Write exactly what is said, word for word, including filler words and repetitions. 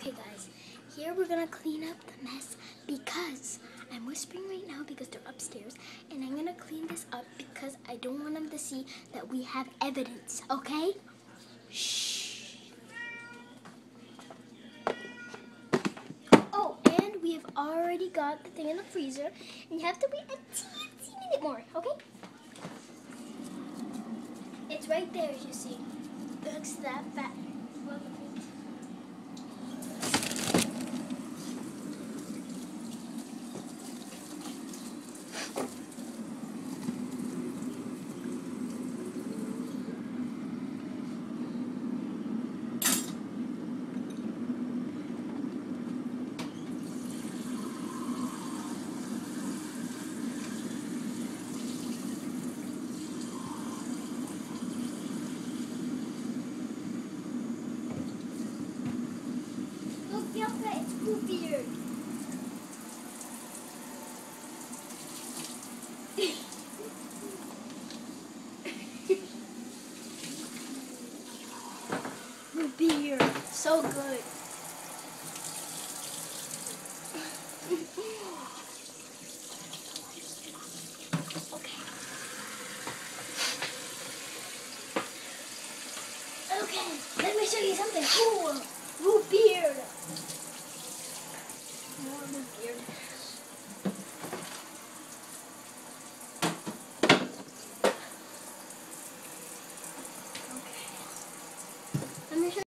Okay guys, here we're gonna clean up the mess because I'm whispering right now because they're upstairs, and I'm gonna clean this up because I don't want them to see that we have evidence, okay? Shh. Oh, and we have already got the thing in the freezer, and you have to wait a teensy minute more, okay? It's right there, as you see. It looks that fat. It's Bluebeard. Bluebeard, so good. Okay. Okay, let me show you something cool. Bluebeard. More Bluebeard.